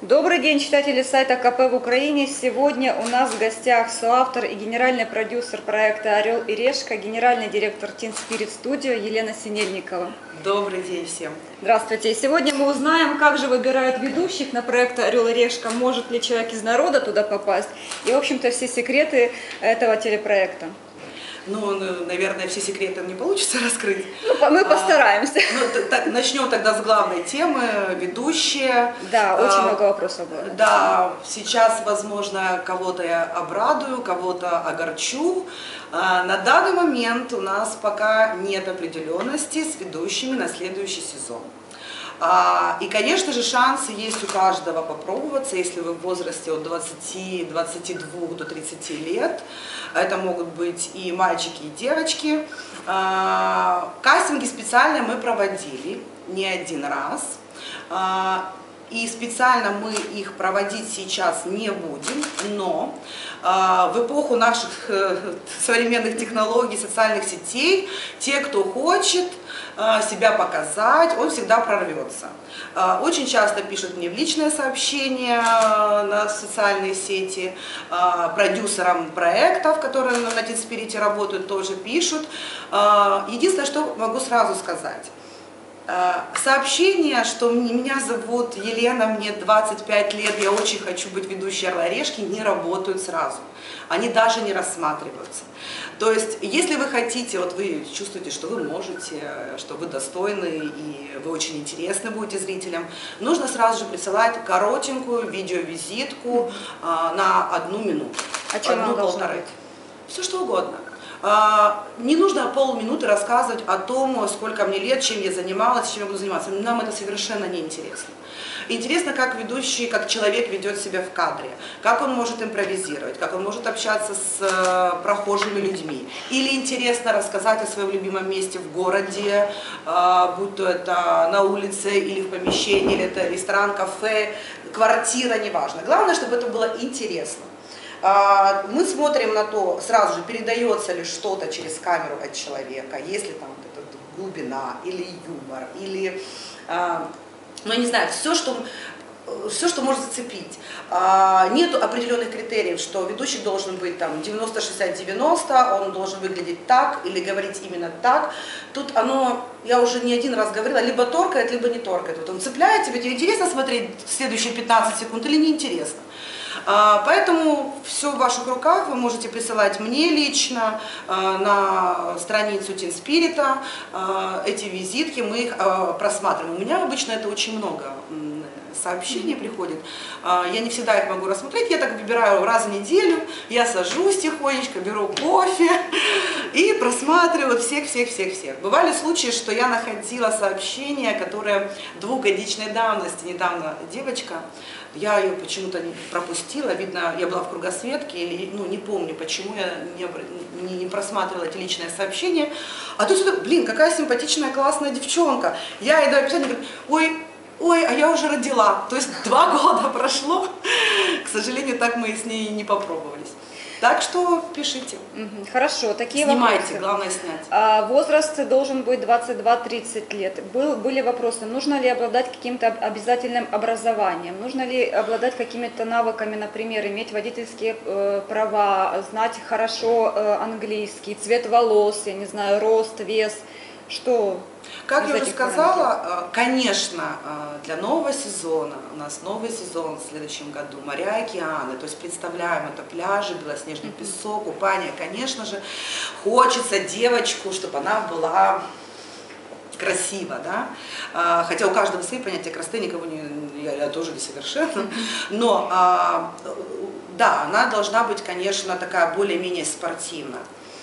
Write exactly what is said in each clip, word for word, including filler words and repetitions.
Добрый день, читатели сайта ка пэ в Украине. Сегодня у нас в гостях соавтор и генеральный продюсер проекта «Орел и решка», генеральный директор Teen Spirit Studio Елена Синельникова. Добрый день всем. Здравствуйте. Сегодня мы узнаем, как же выбирают ведущих на проект «Орел и решка», может ли человек из народа туда попасть, и, в общем-то, все секреты этого телепроекта. Ну, наверное, все секреты не получится раскрыть. Ну, мы постараемся. А, ну, так, начнем тогда с главной темы, ведущие. Да, очень а, много вопросов было. Да, сейчас, возможно, кого-то я обрадую, кого-то огорчу. А, на данный момент у нас пока нет определенности с ведущими на следующий сезон. И, конечно же, шансы есть у каждого попробоваться, если вы в возрасте от двадцати двадцати двух до тридцати лет. Это могут быть и мальчики, и девочки. Кастинги специально мы проводили не один раз. И специально мы их проводить сейчас не будем, но в эпоху наших современных технологий, социальных сетей, те, кто хочет себя показать, он всегда прорвется. Очень часто пишут мне в личное сообщение на социальные сети, продюсерам проектов, которые на Teen Spirit работают, тоже пишут. Единственное, что могу сразу сказать. Сообщение, что меня зовут Елена, мне двадцать пять лет, я очень хочу быть ведущей «Орла и решки», не работают сразу. Они даже не рассматриваются. То есть, если вы хотите, вот вы чувствуете, что вы можете, что вы достойны и вы очень интересны будете зрителям, нужно сразу же присылать коротенькую видеовизитку на одну минуту. О чем она должна быть? Все что угодно. Не нужно полминуты рассказывать о том, сколько мне лет, чем я занималась, чем я буду заниматься. Нам это совершенно не интересно. Интересно, как ведущий, как человек ведет себя в кадре, как он может импровизировать, как он может общаться с прохожими людьми. Или интересно рассказать о своем любимом месте в городе, будь то это на улице или в помещении, или это ресторан, кафе, квартира, неважно. Главное, чтобы это было интересно. Мы смотрим на то, сразу же передается ли что-то через камеру от человека, есть ли там вот эта глубина, или юмор, или, ну я не знаю, все, что, все, что может зацепить. Нет определенных критериев, что ведущий должен быть там девяносто шестьдесят девяносто, он должен выглядеть так или говорить именно так. Тут оно, я уже не один раз говорила, либо торкает, либо не торкает. Вот он цепляет тебя, тебе интересно смотреть следующие пятнадцать секунд или неинтересно. Поэтому все в ваших руках, вы можете присылать мне лично на страницу Teen Spirit эти визитки, мы их просматриваем. У меня обычно это очень много сообщений приходит, я не всегда их могу рассмотреть, я так выбираю раз в неделю, я сажусь тихонечко, беру кофе и просматриваю всех-всех-всех-всех. Бывали случаи, что я находила сообщения, которые двухгодичной давности, недавно девочка, я ее почему-то пропустила, видно, я была в кругосветке, или, ну, не помню, почему я не, не, не просматривала эти личные сообщения. А тут сюда, блин, какая симпатичная, классная девчонка. Я ей даю описание, говорю, ой, ой, а я уже родила. То есть два года прошло, к сожалению, так мы с ней не попробовались. Так что пишите. Хорошо, такие Снимайте, вопросы. Главное снять. А, возраст должен быть двадцать два — тридцать лет. Был, были вопросы, нужно ли обладать каким-то обязательным образованием, нужно ли обладать какими-то навыками, например, иметь водительские э, права, знать хорошо э, английский, цвет волос, я не знаю, рост, вес, что... Как я уже сказала, конечно, для нового сезона, у нас новый сезон в следующем году, моря и океаны, то есть представляем, это пляжи, белоснежный песок, купание, конечно же, хочется девочку, чтобы она была красива, да, хотя у каждого свои понятия красоты, никого не, я, я тоже несовершенна, но, да, она должна быть, конечно, такая более-менее спортивная.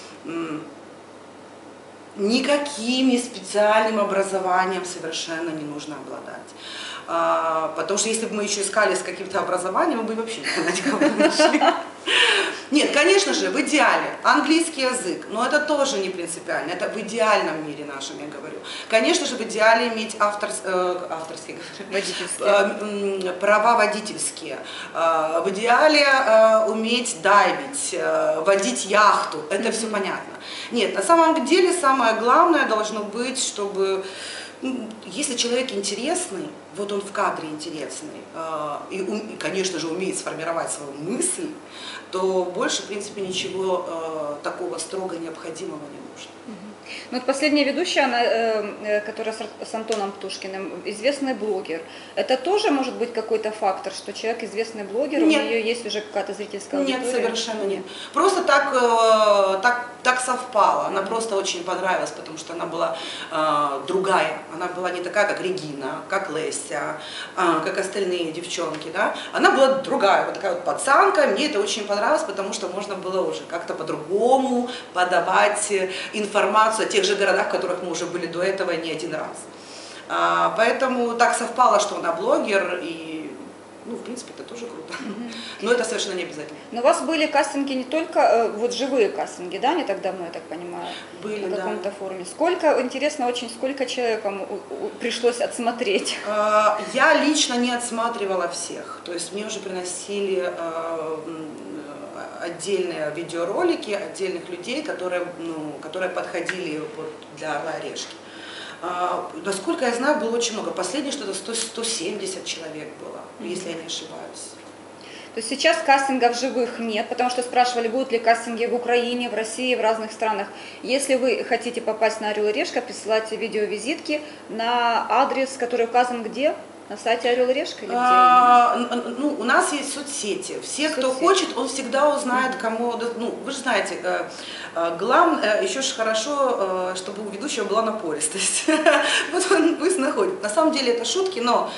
Никаким специальным образованием совершенно не нужно обладать. А, потому что если бы мы еще искали с каким-то образованием, мы бы вообще никого не нашли. Нет, конечно же, в идеале английский язык, но это тоже не принципиально, это в идеальном мире нашем, я говорю. Конечно же, в идеале иметь авторс, э, авторские, водительские. Э, права водительские, э, в идеале э, уметь дайвить, э, водить яхту, это mm-hmm. все понятно. Нет, на самом деле самое главное должно быть, чтобы, если человек интересный, вот он в кадре интересный, и, и, конечно же, умеет сформировать свою мысль, то больше, в принципе, ничего такого строго необходимого не нужно. Ну, вот последняя ведущая, она, э, которая с, с Антоном Птушкиным, известный блогер. Это тоже может быть какой-то фактор, что человек известный блогер, нет. у нее есть уже какая-то зрительская аудитория? Нет, совершенно нет. Просто так, э, так, так совпало. Она просто очень понравилась, потому что она была э, другая. Она была не такая, как Регина, как Леся, э, как остальные девчонки. Да? Она была другая, вот такая вот пацанка. Мне это очень понравилось, потому что можно было уже как-то по-другому подавать информацию о тех же городах, в которых мы уже были до этого не один раз. А, поэтому так совпало, что она блогер, и, ну, в принципе, это тоже круто. Mm-hmm. Но это совершенно не обязательно. Но у вас были кастинги не только, вот живые кастинги, да, не так давно, я так понимаю? Были, на каком-то да. форуме. Сколько, интересно очень, сколько человеком пришлось отсмотреть? А, я лично не отсматривала всех. То есть мне уже приносили а, отдельные видеоролики отдельных людей, которые, ну, которые подходили вот для «Орла и решки». А, насколько я знаю, было очень много. Последнее что-то сто семьдесят человек было, mm-hmm. если я не ошибаюсь. То есть сейчас кастингов живых нет, потому что спрашивали, будут ли кастинги в Украине, в России, в разных странах. Если вы хотите попасть на «Орел и решка», присылайте видеовизитки на адрес, который указан где? На сайте «Орел и решка» или где? А, ну, у нас есть соцсети. Все, соцсети. Кто хочет, он всегда узнает, кому... Ну, вы же знаете, главное, еще же хорошо, чтобы у ведущего была напористость. Вот он пусть находит. На самом деле это шутки, но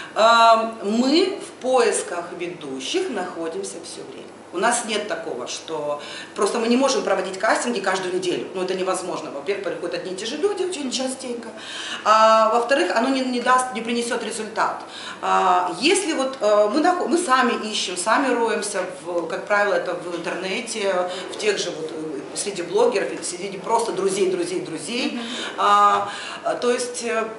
мы в поисках ведущих находимся все время. У нас нет такого, что просто мы не можем проводить кастинги каждую неделю. Ну, это невозможно. Во-первых, приходят одни и те же люди очень частенько. А, во-вторых, оно не, не даст, не принесет результат. А, если вот а, мы, мы сами ищем, сами роемся, в, как правило, это в интернете, в тех же вот среди блогеров, среди просто друзей, друзей, друзей. Mm-hmm. а, то есть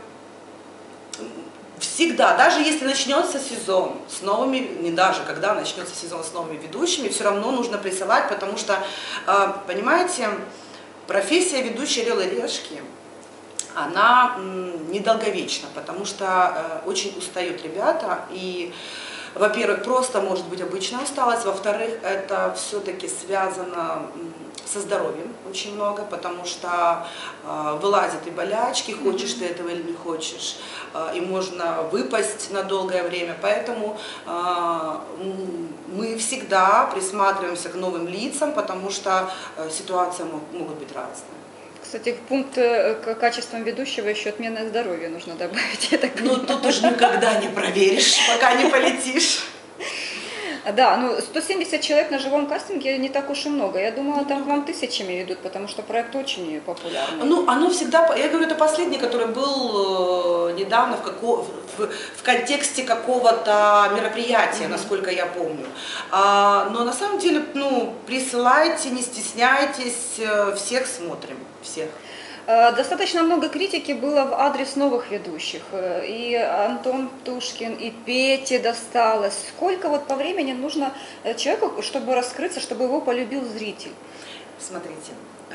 всегда, даже если начнется сезон с новыми, не даже, когда начнется сезон с новыми ведущими, все равно нужно присылать, потому что, понимаете, профессия ведущей «Орел и решки», она недолговечна, потому что очень устают ребята, и, во-первых, просто может быть обычная усталость, во-вторых, это все-таки связано со здоровьем очень много, потому что э, вылазят и болячки, хочешь ты этого или не хочешь, э, и можно выпасть на долгое время. Поэтому э, мы всегда присматриваемся к новым лицам, потому что э, ситуации мог, могут быть разные. Кстати, в пункт к качествам ведущего еще отменное здоровье нужно добавить. Я так ну тут уж никогда не проверишь, пока не полетишь. Да, ну сто семьдесят человек на живом кастинге не так уж и много. Я думала, там к вам тысячами идут, потому что проект очень популярный. Ну, оно всегда, я говорю, это последний, который был недавно в, како, в, в контексте какого-то мероприятия, mm-hmm. насколько я помню. А, но на самом деле, ну, присылайте, не стесняйтесь, всех смотрим, всех. Достаточно много критики было в адрес новых ведущих. И Антон Птушкин, и Пете досталось. Сколько вот по времени нужно человеку, чтобы раскрыться, чтобы его полюбил зритель? Смотрите,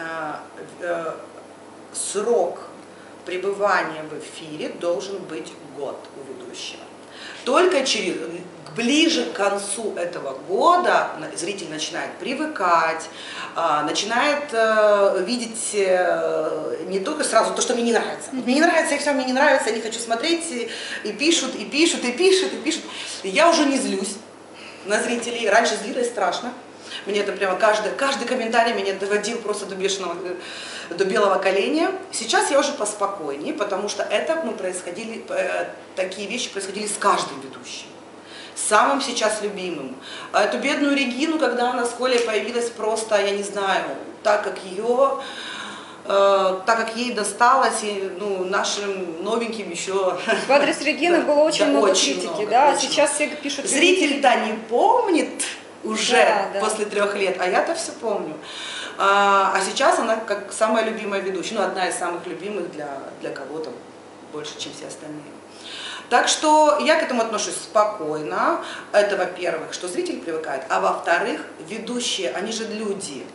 срок пребывания в эфире должен быть год у ведущего. Только через... Ближе к концу этого года зритель начинает привыкать, начинает видеть не только сразу то, что мне не нравится. Мне не нравится, и все, мне не нравится, я не хочу смотреть, и пишут, и пишут, и пишут, и пишут. И я уже не злюсь на зрителей. Раньше злилась страшно. Мне это прямо каждый, каждый комментарий меня доводил просто до бешеного, до белого коленя. Сейчас я уже поспокойнее, потому что это мы происходили, такие вещи происходили с каждым ведущим. Самым сейчас любимым. А эту бедную Регину, когда она с Колей появилась, просто, я не знаю, так как ее, э, так как ей досталось, и ну, нашим новеньким еще... В адрес Регины да, было очень да, много очень критики, много, да, очень сейчас все пишут... Зритель-то не помнит уже да, да. после трех лет, а я-то все помню. А, а сейчас она как самая любимая ведущая, ну, одна из самых любимых для, для кого-то, больше, чем все остальные. Так что я к этому отношусь спокойно. Это, во-первых, что зритель привыкает, а во-вторых, ведущие, они же люди.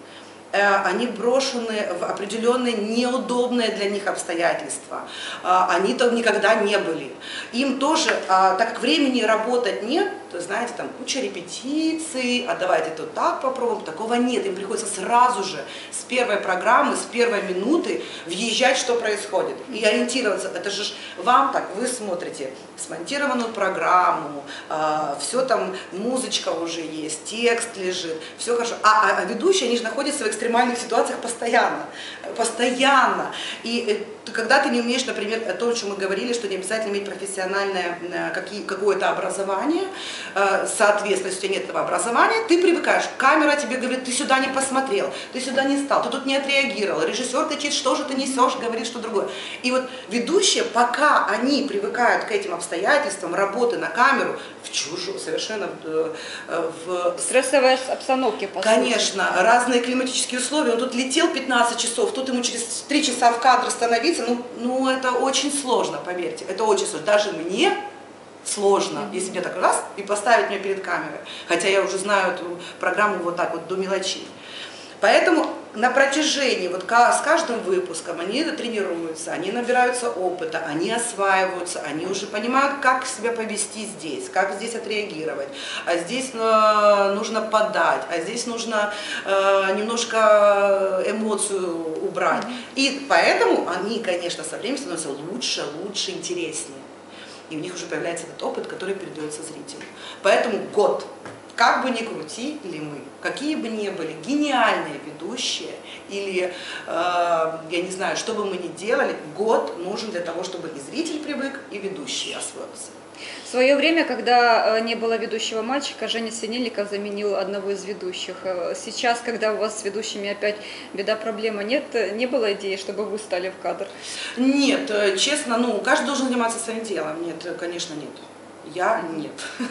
они брошены в определенные неудобные для них обстоятельства. Они там никогда не были. Им тоже, так как времени работать нет, знаете, там куча репетиций, а давайте тут так попробуем, такого нет. Им приходится сразу же с первой программы, с первой минуты въезжать, что происходит. И ориентироваться. Это же вам так, вы смотрите смонтированную программу, все там, музычка уже есть, текст лежит, все хорошо. А, а ведущие, они же находятся в экстремальных ситуациях постоянно. Постоянно. И когда ты не умеешь, например, о том, что мы говорили, что не обязательно иметь профессиональное какое-то образование, соответственно, если у тебя нет этого образования, ты привыкаешь, камера тебе говорит, ты сюда не посмотрел, ты сюда не стал, ты тут не отреагировал, режиссер кричит, что же ты несешь, говорит что другое. И вот ведущие, пока они привыкают к этим обстоятельствам работы на камеру, в чужую, совершенно в... Стрессовая обстановка, по Конечно, сути. Разные климатические условия, он тут летел пятнадцать часов, тут ему через три часа в кадр становиться, ну, ну это очень сложно, поверьте, это очень сложно, даже мне сложно, mm-hmm. если мне так раз и поставить меня перед камерой, хотя я уже знаю эту программу вот так вот до мелочей. Поэтому на протяжении, вот с каждым выпуском они тренируются, они набираются опыта, они осваиваются, они уже понимают, как себя повести здесь, как здесь отреагировать, а здесь нужно подать, а здесь нужно немножко эмоцию убрать. Mm-hmm. И поэтому они, конечно, со временем становятся лучше, лучше, интереснее. И у них уже появляется этот опыт, который передается зрителю. Поэтому год. Как бы ни крутили мы, какие бы ни были гениальные ведущие, или, э, я не знаю, что бы мы ни делали, год нужен для того, чтобы и зритель привык, и ведущий освоился. В свое время, когда не было ведущего мальчика, Женя Синельников заменил одного из ведущих. Сейчас, когда у вас с ведущими опять беда, проблема, нет, не было идеи, чтобы вы стали в кадр? Нет, честно, ну, каждый должен заниматься своим делом. Нет, конечно, нет. Я нет.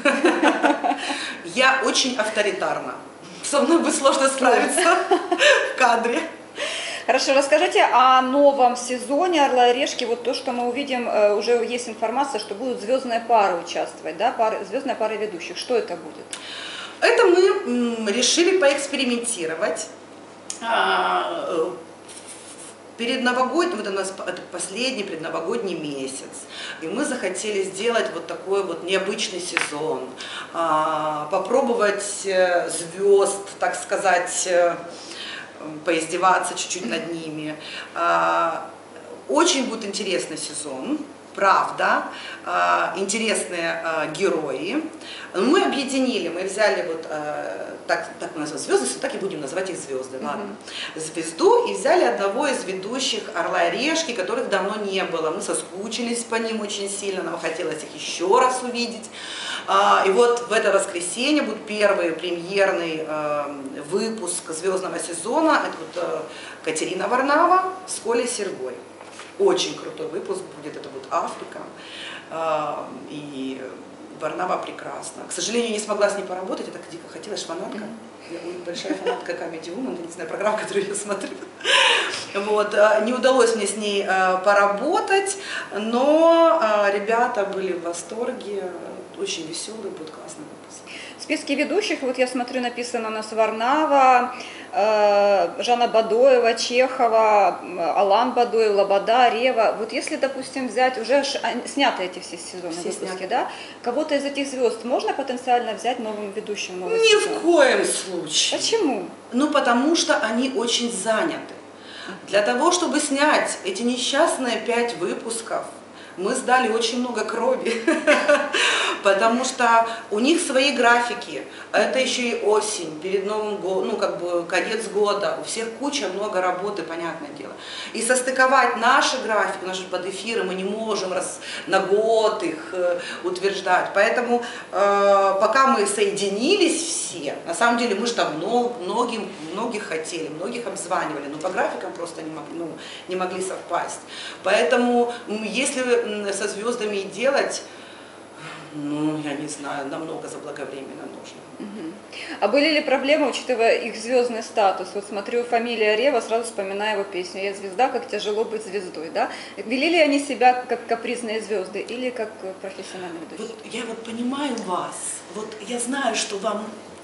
Я очень авторитарна. Со мной будет сложно справиться в кадре. Хорошо, расскажите о новом сезоне «Орла и решки». Вот то, что мы увидим, уже есть информация, что будут звездные пары участвовать, да, пары, звездная пара ведущих. Что это будет? Это мы решили поэкспериментировать. Перед новогодним, вот у нас это последний предновогодний месяц, и мы захотели сделать вот такой вот необычный сезон, попробовать звезд, так сказать, поиздеваться чуть-чуть над ними. Очень будет интересный сезон, правда, интересные герои. Мы объединили, мы взяли вот, так, так мы называем звезды, так и будем называть их звезды, ладно, mm-hmm. звезду, и взяли одного из ведущих «Орла и решки», которых давно не было. Мы соскучились по ним очень сильно, нам хотелось их еще раз увидеть. И вот в это воскресенье будет первый премьерный выпуск звездного сезона. Это вот Катерина Варнава с Колей Сергой. Очень крутой выпуск будет, это будет Африка. И Варнава прекрасна. К сожалению, не смогла с ней поработать, я так дико хотела, фанатка. Я большая фанатка Comedy Woman, не знаю, программа, которую я смотрю. Вот. Не удалось мне с ней поработать, но ребята были в восторге, очень веселый, будет классный выпуск. В списке ведущих, вот я смотрю, написано у нас Варнава, Жанна Бадоева, Чехова, Алан Бадоев, Лобода, Рева. Вот если, допустим, взять, уже сняты эти все сезоны, все выпуски, сняты. Да? Кого-то из этих звезд можно потенциально взять новым ведущим? Новый Ни сезон? в коем случае. Почему? Ну, потому что они очень заняты. Для того, чтобы снять эти несчастные пять выпусков, мы сдали очень много крови, потому что у них свои графики, это еще и осень, перед Новым годом, ну как бы конец года, у всех куча, много работы, понятное дело. И состыковать наши графики, наши подэфиры мы не можем раз на год их э, утверждать, поэтому э, пока мы соединились все, на самом деле мы же там много, многим, многих хотели, многих обзванивали, но по графикам просто не могли, ну, не могли совпасть. Поэтому если со звездами делать, ну, я не знаю, намного заблаговременно нужно. Угу. А были ли проблемы, учитывая их звездный статус? Вот смотрю, фамилия Рева, сразу вспоминаю его песню «Я звезда, как тяжело быть звездой». Да? Вели ли они себя как капризные звезды или как профессиональные ведущие? Вот я вот понимаю вас, вот я знаю, что вам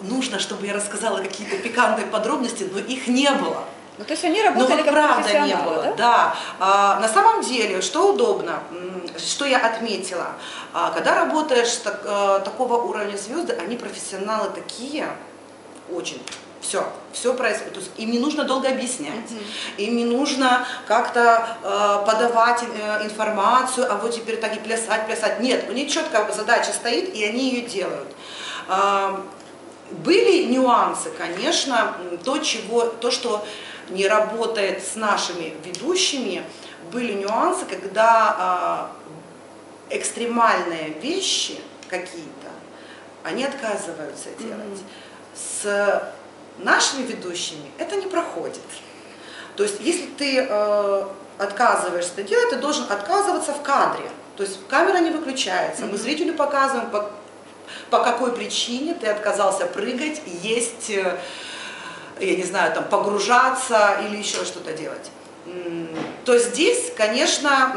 нужно, чтобы я рассказала какие-то пикантные подробности, но их не было. Ну, то есть они работали вот как правда профессионалы, не было, да? да. А, на самом деле, что удобно, что я отметила, а, когда работаешь так, а, такого уровня звезды, они профессионалы такие, очень. Все, все происходит. То есть им не нужно долго объяснять, mm-hmm. им не нужно как-то э, подавать э, информацию, а вот теперь так и плясать, плясать. Нет, у них четко задача стоит, и они ее делают. Э, были нюансы, конечно, то, чего, то, что не работает с нашими ведущими, были нюансы, когда э, экстремальные вещи какие-то, они отказываются mm-hmm. делать. С нашими ведущими это не проходит. То есть, если ты э, отказываешься это делать, ты должен отказываться в кадре. То есть камера не выключается. Мы зрителю показываем, по, по какой причине ты отказался прыгать, есть, э, я не знаю, там, погружаться или еще что-то делать. То есть здесь, конечно,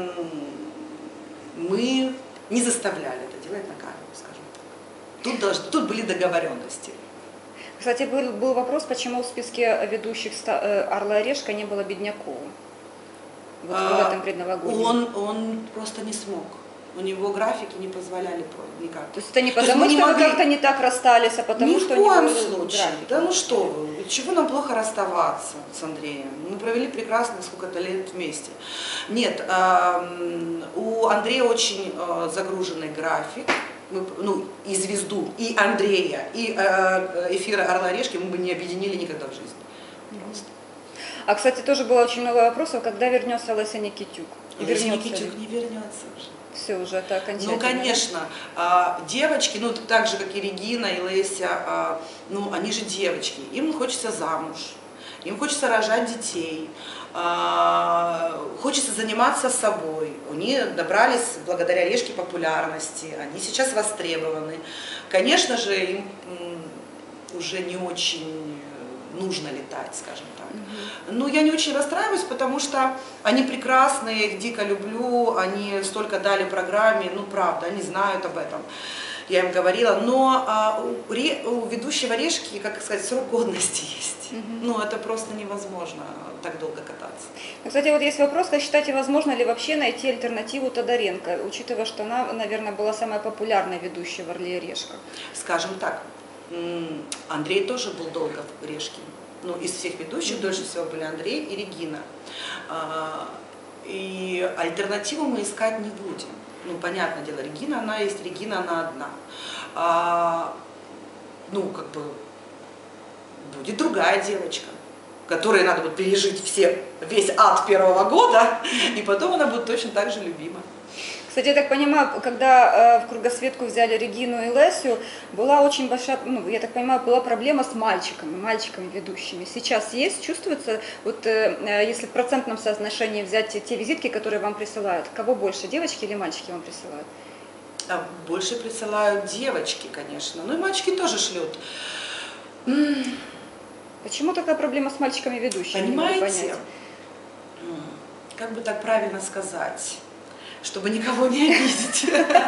мы не заставляли это делать на камеру, скажем так. Тут, должны, тут были договоренности. Кстати, был, был вопрос, почему в списке ведущих «Орла и Решка» не было Беднякова вот а, в этом предновогоднем. Он, он просто не смог. У него графики не позволяли никак. То есть это не потому, что вы как-то не так расстались, а потому, Ни что в коем у него случае. график. Да ну что вы, чего нам плохо расставаться с Андреем? Мы провели прекрасно сколько-то лет вместе. Нет, э, у Андрея очень э, загруженный график. Мы, ну, и звезду, и Андрея, и э, эфира «Орла и Решки» мы бы не объединили никогда в жизни. Просто. А, кстати, тоже было очень много вопросов, когда вернется Леся Никитюк? Леся Никитюк не вернется уже. Все, уже это окончательно. Ну, конечно, а, девочки, ну, так же, как и Регина, и Леся, а, ну, они же девочки, им хочется замуж, им хочется рожать детей, а, хочется заниматься собой. Они набрались благодаря Решке популярности, они сейчас востребованы. Конечно же, им уже не очень нужно летать, скажем так. Но я не очень расстраиваюсь, потому что они прекрасные, я их дико люблю, они столько дали программе, ну правда, они знают об этом, я им говорила, но а, у, ре, у ведущего Решки, как сказать, срок годности есть, угу. ну это просто невозможно так долго кататься. Кстати, вот есть вопрос, как считаете, возможно ли вообще найти альтернативу Тодоренко, учитывая, что она, наверное, была самая популярная ведущая в «Орле и Решках»? Скажем так, Андрей тоже был долго в Решке. Ну, из всех ведущих mm-hmm. дольше всего были Андрей и Регина. А, и альтернативу мы искать не будем. Ну, понятное дело, Регина, она есть, Регина, она одна. А, ну, как бы, будет другая девочка, которой надо будет пережить все, весь ад первого года, и потом она будет точно так же любима. Кстати, я так понимаю, когда э, в кругосветку взяли Регину и Лесю, была очень большая, ну, я так понимаю, была проблема с мальчиками, мальчиками ведущими. Сейчас есть, чувствуется, вот э, если в процентном соотношении взять те, те визитки, которые вам присылают, кого больше, девочки или мальчики вам присылают? А больше присылают девочки, конечно, ну и мальчики тоже шлют. Почему такая проблема с мальчиками ведущими? Понимаете, как бы так правильно сказать, чтобы никого не обидеть.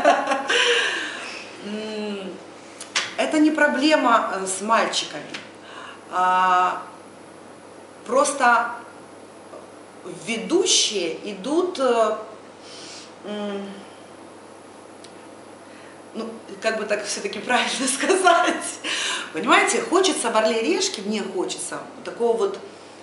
Это не проблема с мальчиками. Просто ведущие идут, ну, как бы так все-таки правильно сказать. Понимаете, хочется в «Орле и Решке», мне хочется такого вот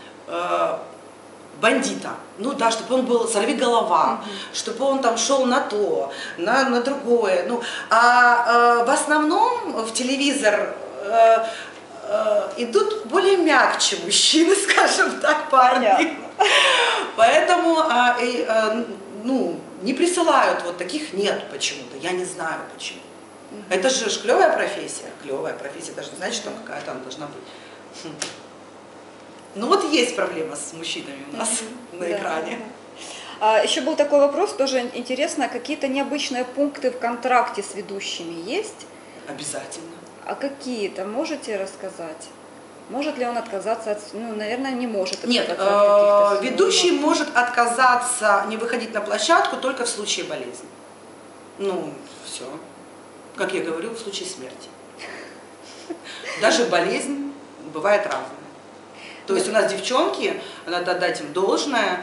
бандита, ну да, чтобы он был сорвиголова, mm-hmm. чтобы он там шел на то, на, на другое. Ну, а э, в основном в телевизор э, э, идут более мягче мужчины, скажем так, парни. Понятно. Поэтому э, э, ну, не присылают, вот таких нет почему-то, я не знаю почему. Mm-hmm. Это же клевая профессия, клевая профессия, даже не значит, что какая-то она должна быть. Ну вот есть проблема с мужчинами у нас mm-hmm. на экране. Да. А, еще был такой вопрос, тоже интересно, какие-то необычные пункты в контракте с ведущими есть? Обязательно. А какие-то можете рассказать? Может ли он отказаться от, ну, наверное, не может. Нет, э, ведущий может отказаться, не выходить на площадку только в случае болезни. Ну, все. Как я говорю, в случае смерти. даже болезнь бывает разная. То есть у нас девчонки, надо дать им должное,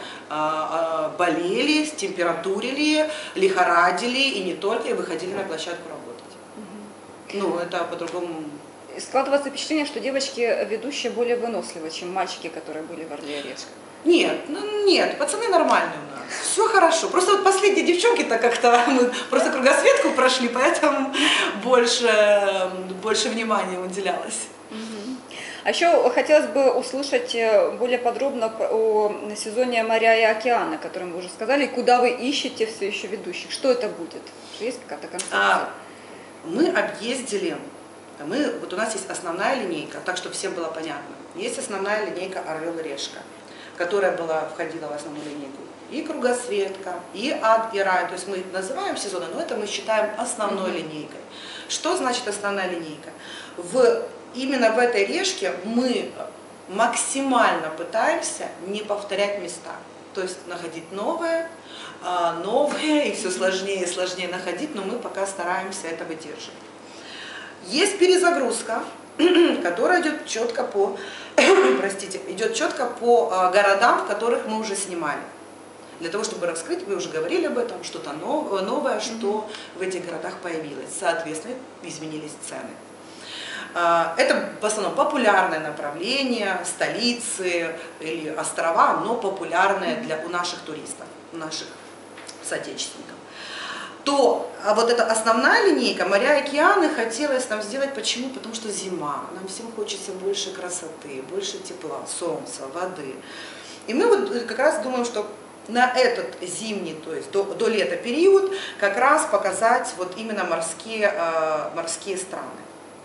болели, температурили, лихорадили и не только, и выходили на площадку работать. Угу. Ну, это по-другому. Складывается впечатление, что девочки ведущие более выносливы, чем мальчики, которые были в «Орле и Решке. Нет, ну нет, пацаны нормальные у нас, все хорошо. Просто вот последние девчонки-то как-то, мы просто кругосветку прошли, поэтому больше, больше внимания уделялось. Угу. А еще хотелось бы услышать более подробно о сезоне «Моря и океаны», о котором вы уже сказали, куда вы ищете все еще ведущих. Что это будет? Есть какая-то концепция? А, мы объездили, мы, вот у нас есть основная линейка, так что всем было понятно. Есть основная линейка «Орел и Решка», которая была, входила в основную линейку. И кругосветка, и ад, и рай. То есть мы называем сезоны, но это мы считаем основной mm-hmm. линейкой. Что значит основная линейка? В, именно в этой решке мы максимально пытаемся не повторять места. То есть находить новое, новое, и все сложнее и сложнее находить, но мы пока стараемся это выдерживать. Есть перезагрузка, которая идет четко по, простите, идет четко по городам, в которых мы уже снимали. Для того, чтобы раскрыть, вы уже говорили об этом, что-то новое, что в этих городах появилось. Соответственно, изменились цены. Это в основном популярное направление, столицы или острова, но популярное для, у наших туристов, у наших соотечественников. То а вот эта основная линейка «Моря и океаны» хотелось нам сделать. Почему? Потому что зима, нам всем хочется больше красоты, больше тепла, солнца, воды. И мы вот как раз думаем, что на этот зимний, то есть до, до лета период, как раз показать вот именно морские, э, морские страны.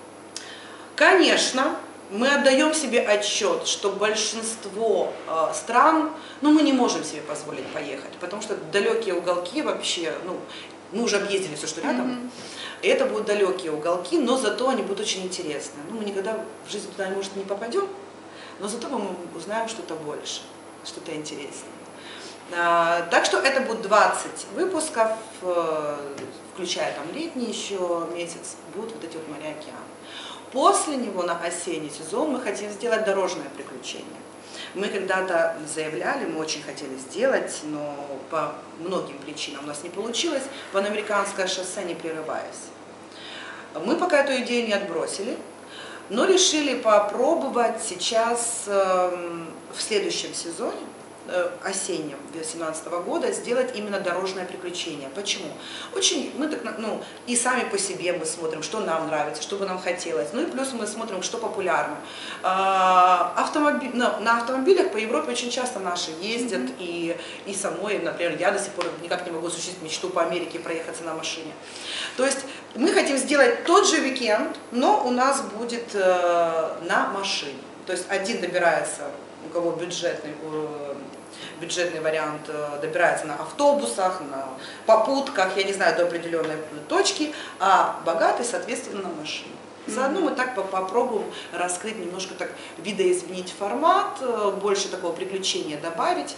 Конечно, мы отдаем себе отчет, что большинство э, стран, ну, мы не можем себе позволить поехать, потому что далекие уголки вообще, ну, мы уже объездили все, что рядом, mm-hmm. и это будут далекие уголки, но зато они будут очень интересны. Ну, мы никогда в жизни туда, может, не попадем, но зато мы узнаем что-то больше, что-то интереснее. А, так что это будет двадцать выпусков, э, включая там летний еще месяц, будут вот эти вот «Моря и океаны». После него на осенний сезон мы хотим сделать дорожное приключение. Мы когда-то заявляли, мы очень хотели сделать, но по многим причинам у нас не получилось, панамериканское шоссе не прерываясь. Мы пока эту идею не отбросили, но решили попробовать сейчас э, в следующем сезоне, осеннем две тысячи семнадцатого года, сделать именно дорожное приключение. Почему? Очень, мы так, ну, и сами по себе мы смотрим, что нам нравится, что бы нам хотелось. Ну и плюс мы смотрим, что популярно. Автомобиль, ну, на автомобилях по Европе очень часто наши ездят, mm-hmm. и, и самой, например, я до сих пор никак не могу осуществить мечту по Америке проехаться на машине. То есть мы хотим сделать тот же уикенд, но у нас будет э, на машине. То есть один добирается, у кого бюджетный, бюджетный вариант, добирается на автобусах, на попутках, я не знаю, до определенной точки, а богатый, соответственно, на машине. Заодно мы так попробуем раскрыть, немножко так видоизменить формат, больше такого приключения добавить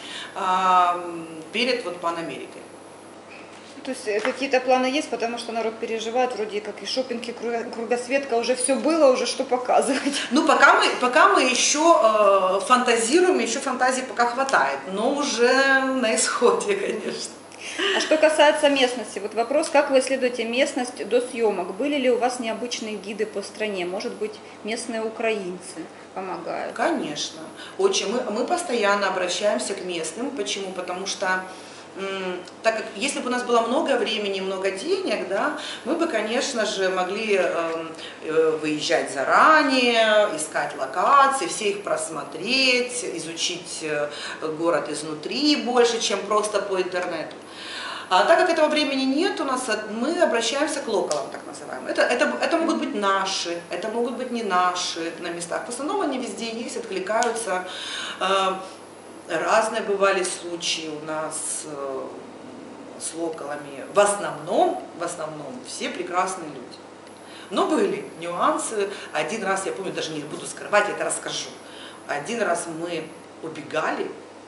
перед вот Панамерикой. То есть какие-то планы есть, потому что народ переживает, вроде как и шопинг, и кругосветка, уже все было, уже что показывать. Ну, пока мы, пока мы еще э, фантазируем, еще фантазии пока хватает, но уже на исходе, конечно. А что касается местности, вот вопрос, как вы исследуете местность до съемок? Были ли у вас необычные гиды по стране? Может быть, местные украинцы помогают? Конечно. Очень. Мы, мы постоянно обращаемся к местным. Почему? Потому что так как если бы у нас было много времени, много денег, да, мы бы, конечно же, могли э, выезжать заранее, искать локации, все их просмотреть, изучить город изнутри больше, чем просто по интернету. А так как этого времени нет у нас, мы обращаемся к локалам, так называемым. Это, это, это могут быть наши, это могут быть не наши на местах. В основном они везде есть, откликаются. Э, Разные бывали случаи у нас э, с локалами. В основном, в основном все прекрасные люди. Но были нюансы. Один раз, я помню, даже не буду скрывать, я это расскажу. Один раз мы убегали,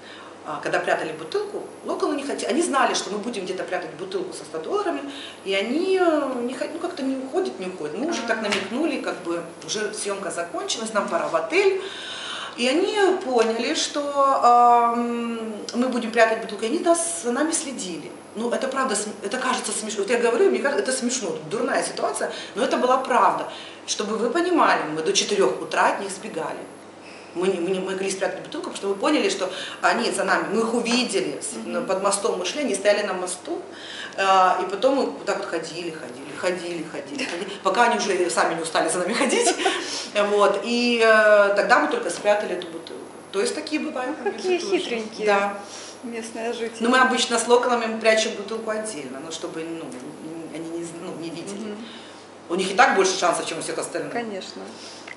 а, когда прятали бутылку, локалы не хотели, они знали, что мы будем где-то прятать бутылку со ста долларами, и они не, ну, как-то не уходят, не уходят. Мы уже так намекнули, как бы уже съемка закончилась, нам пора в отель. И они поняли, что э, мы будем прятать бутылку, и они нас, за нами следили. Ну, это правда, это кажется смешно. Вот я говорю, мне кажется, это смешно, дурная ситуация, но это была правда. Чтобы вы понимали, мы до четырёх утра от них сбегали. Мы не, мы не могли спрятать бутылку, потому что мы поняли, что они за нами, мы их увидели, mm-hmm. под мостом мы шли, они стояли на мосту, э, и потом мы вот так вот ходили, ходили, ходили, ходили, ходили, пока они уже сами не устали за нами ходить, вот, и э, тогда мы только спрятали эту бутылку. То есть такие бывают. Ну, какие хитренькие, да. Местные жители. Но мы обычно с локалами прячем бутылку отдельно, ну, чтобы ну, они не, ну, не видели. Mm-hmm. У них и так больше шансов, чем у всех остальных. Конечно.